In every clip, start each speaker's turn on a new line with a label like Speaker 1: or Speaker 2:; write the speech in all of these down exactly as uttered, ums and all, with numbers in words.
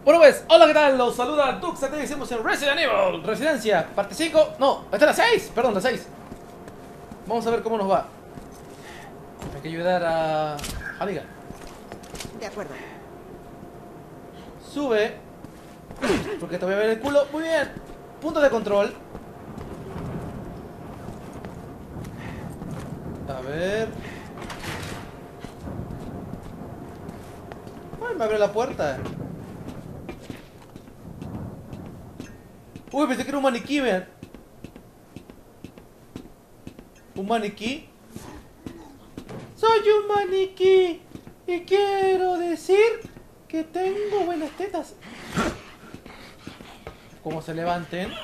Speaker 1: Bueno pues, hola, ¿qué tal? Los saluda Dux, te decimos en Resident Evil Residencia, parte cinco, no, esta es la seis, perdón, la seis. Vamos a ver cómo nos va. Hay que ayudar a Amiga.
Speaker 2: De acuerdo.
Speaker 1: Sube, porque te voy a ver el culo. Muy bien, punto de control. A ver. Ay, me abre la puerta. Uy, pensé que era un maniquí, vean. ¿Un maniquí? Soy un maniquí y quiero decir que tengo buenas tetas. Como se levanten.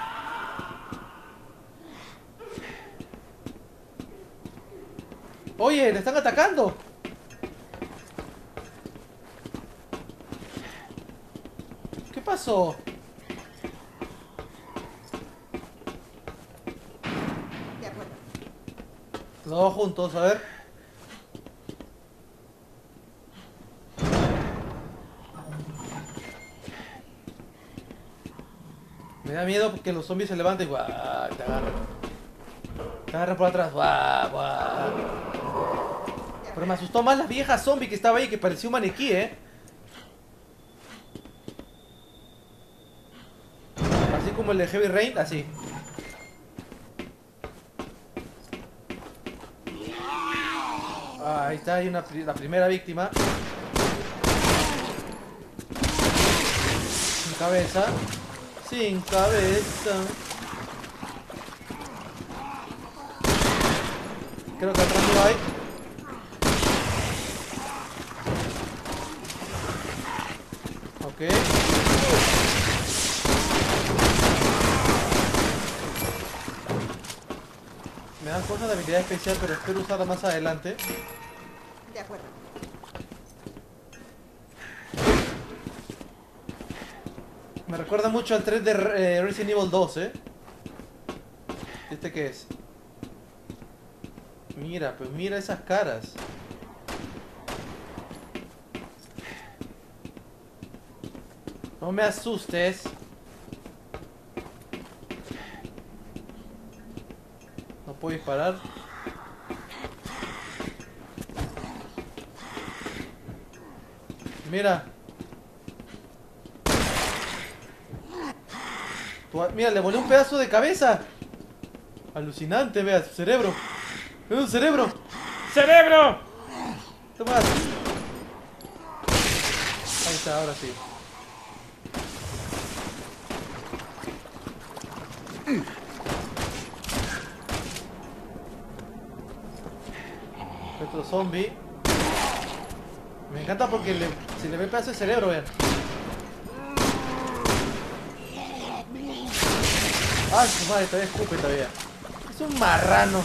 Speaker 1: Oye, le están atacando. ¿Qué pasó?
Speaker 2: De acuerdo.
Speaker 1: Los dos juntos, a ver. Me da miedo que los zombies se levanten. ¡Guau! Te agarran. Te agarran por atrás. ¡Guau! ¡Guau! Pero me asustó más la vieja zombie que estaba ahí, que parecía un maniquí, ¿eh? Así como el de Heavy Rain, así. Ahí está, hay una, la primera víctima. Sin cabeza. Sin cabeza. Creo que atrás no hay. Ok. Me dan cosas de habilidad especial, pero espero usarla más adelante.
Speaker 2: De acuerdo.
Speaker 1: Me recuerda mucho al tres de eh, Resident Evil dos, ¿eh? ¿Este qué es? Mira, pues mira esas caras. No me asustes. No puedo disparar. Mira. Tu- Mira, le volé un pedazo de cabeza. Alucinante, vea, su cerebro. ¡Es un cerebro! ¡Cerebro! Toma. Ahí está, ahora sí. Otro zombie. Me encanta porque le, se le ve pedazo de cerebro, vean. Ay, su madre, todavía escupe todavía. Es un marrano.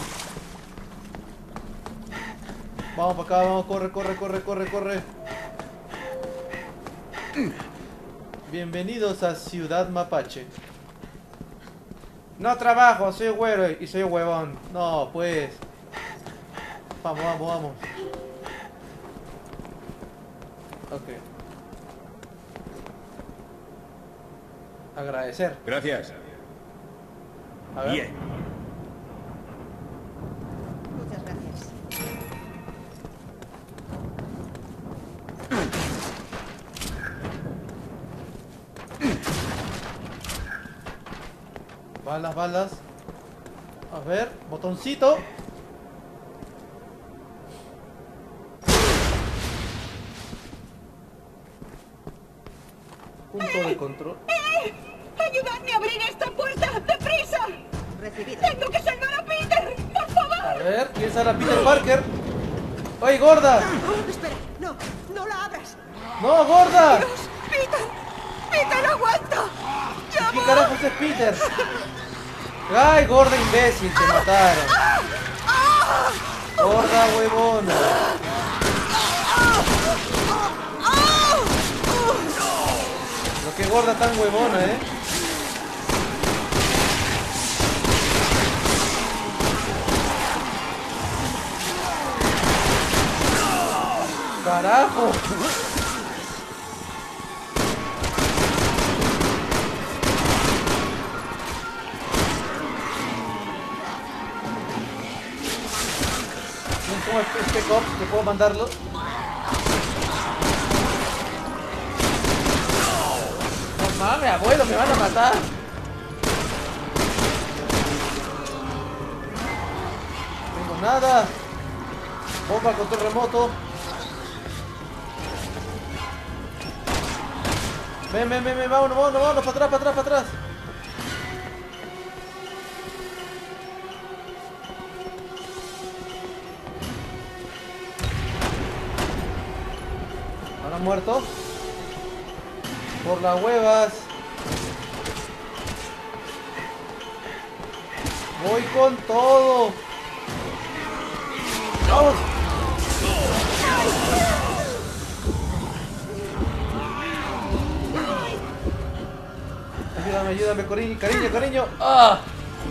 Speaker 1: Vamos para acá, vamos, corre, corre, corre, corre, corre. Bienvenidos a Ciudad Mapache. No trabajo, soy güero y soy huevón. No, pues. Vamos, vamos, vamos. Ok. Agradecer.
Speaker 3: Gracias.
Speaker 1: A ver.
Speaker 3: Bien.
Speaker 2: Muchas gracias.
Speaker 1: Balas, balas. A ver, botoncito. Punto de control.
Speaker 4: ¡Ayudadme a abrir esta puerta! ¡Deprisa!
Speaker 2: Recibido.
Speaker 4: ¡Tengo que salvar a Peter! ¡Por
Speaker 1: A
Speaker 4: favor!
Speaker 1: ver, ¿quién será Peter Parker? ¡Oye, gorda!
Speaker 2: Oh, espera. No, no la abras.
Speaker 1: ¡No, gorda!
Speaker 4: ¡Dios! ¡Peter! ¡Peter, aguanta! ¡Ya
Speaker 1: ¿Qué
Speaker 4: voy!
Speaker 1: carajos es Peter? ¡Ay, gorda imbécil! ¡Te mataron! ¡Gorda huevona! Lo que gorda tan huevona, ¿eh? ¡Carajo! Spec Ops que puedo mandarlo. No mames, abuelo, me van a matar. No tengo nada. Bomba control remoto. Ven, ven, ven, ven, vámonos, vámonos, vámonos, para atrás, para atrás, para atrás. Ahora muerto. Por las huevas. Voy con todo. ¡Vamos! Ayúdame, ayúdame, cariño, cariño, cariño. ¡Ah!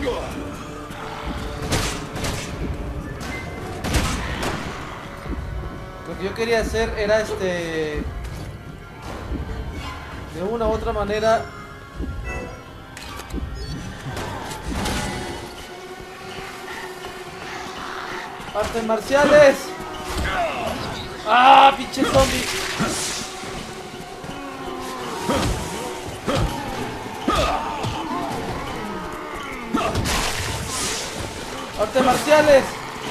Speaker 1: Lo que yo quería hacer era este... de una u otra manera... artes marciales. ¡Ah, pinche zombie! Artes marciales.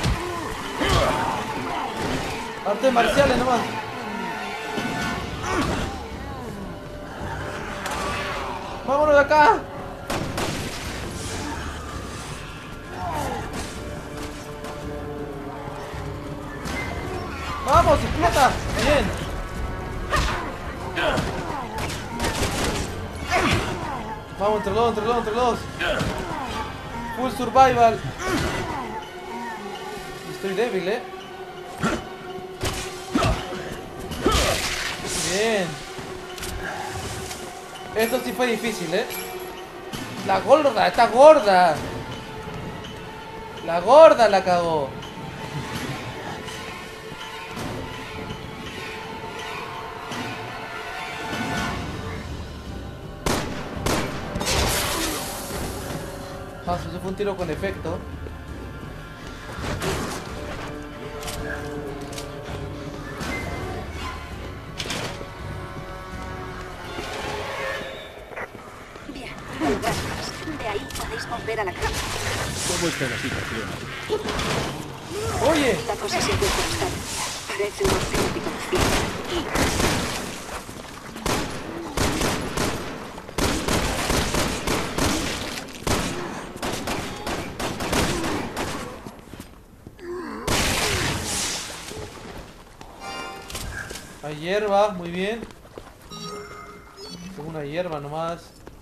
Speaker 1: Artes marciales nomás. Vámonos de acá. Vamos, explota. Bien. Vamos, entre los, entre los, entre los. Full survival. Estoy débil, eh. Bien. Esto sí fue difícil, eh. La gorda, está gorda. La gorda la cagó. Ah, eso fue un tiro con efecto.
Speaker 4: Bien, gracias. De ahí podéis volver a la cama.
Speaker 3: ¿Cómo está la situación?
Speaker 1: Oye,
Speaker 4: La cosa sigue constante. Parece un auténtico desierto.
Speaker 1: hay hierba, muy bien. Tengo una hierba nomás.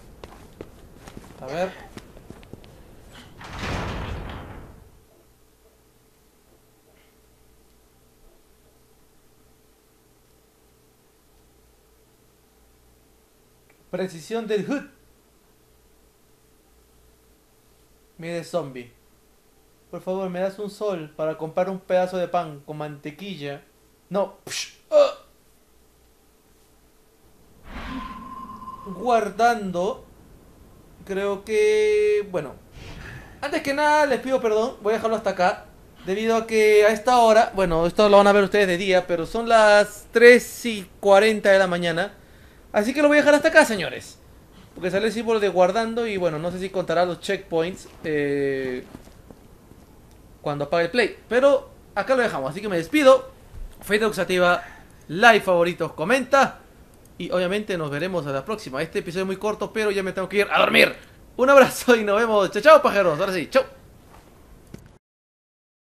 Speaker 1: A ver. Precisión del H U D. Mire, zombie. Por favor, me das un sol para comprar un pedazo de pan con mantequilla. No. Psh, uh. Guardando. Creo que... Bueno. Antes que nada, les pido perdón. Voy a dejarlo hasta acá. Debido a que a esta hora... Bueno, esto lo van a ver ustedes de día. Pero son las tres y cuarenta de la mañana. Así que lo voy a dejar hasta acá, señores. Porque sale el símbolo de guardando. Y bueno, no sé si contará los checkpoints. Eh... Cuando apague el play. Pero acá lo dejamos. Así que me despido. Facebook activa. Like, favoritos, comenta. Y obviamente nos veremos a la próxima. Este episodio es muy corto, pero ya me tengo que ir a dormir. Un abrazo y nos vemos. Chao, chao, pajeros. Ahora sí, chao.